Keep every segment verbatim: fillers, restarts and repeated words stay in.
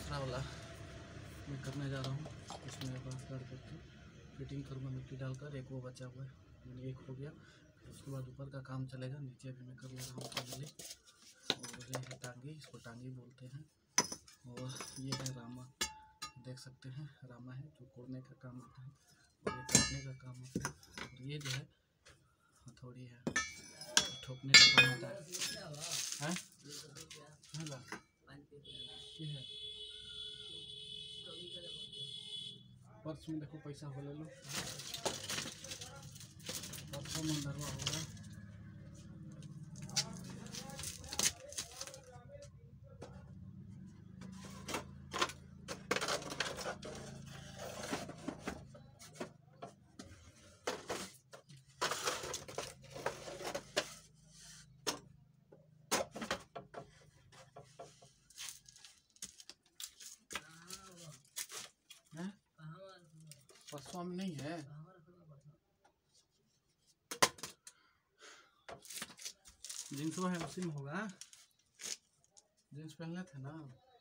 दूसरा वाला मैं करने जा रहा हूँ। इसमें बांस गाड़ करके फिटिंग करूँगा मिट्टी डालकर। एक वो बचा हुआ है, यानी एक हो गया। उसके बाद ऊपर का काम चलेगा, नीचे भी मैं कर ले रहा हूँ फाइनली। और ये है टांगी, इसको टांगी बोलते हैं। और ये है रामा, देख सकते हैं रामा है जो कोड़ने का काम होता है और ये काटने का काम होता है। और ये जो है हथौड़ी है, ठोकने का काम होता है। हैं? ये है पर्स में देखो पैसा हो ले लो, पर्सों में अंदरवा होगा। पर्सों में नहीं है, जींस है उसी में होगा। जींस पहनले थे ना।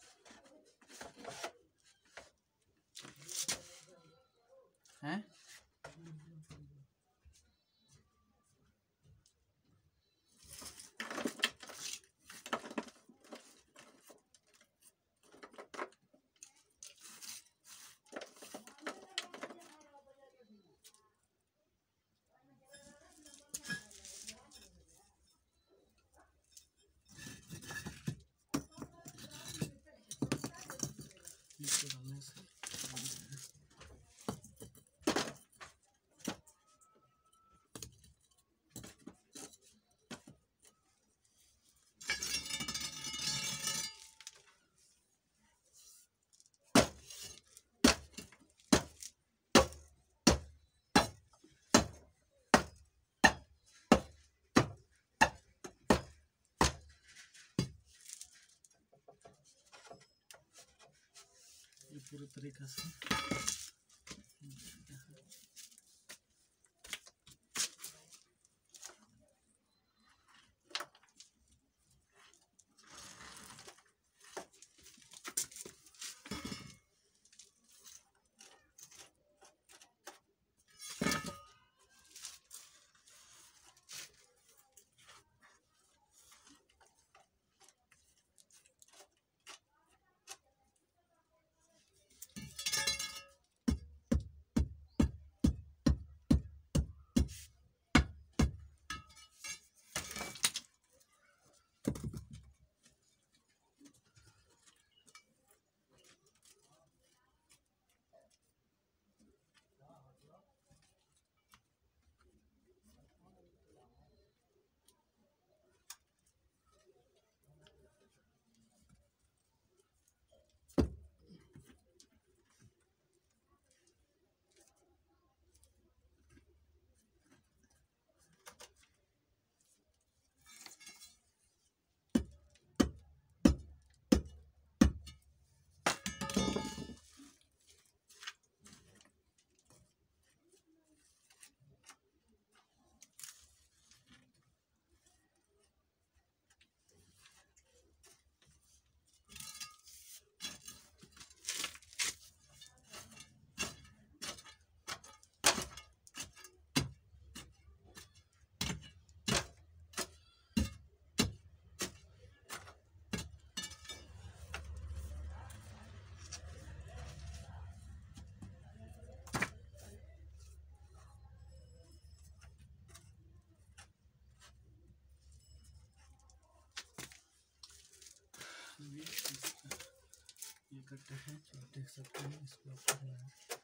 हैं? इसको डालने से ये पूरी तरीक़े से ये कट्टा है जो देख सकते हैं। इसको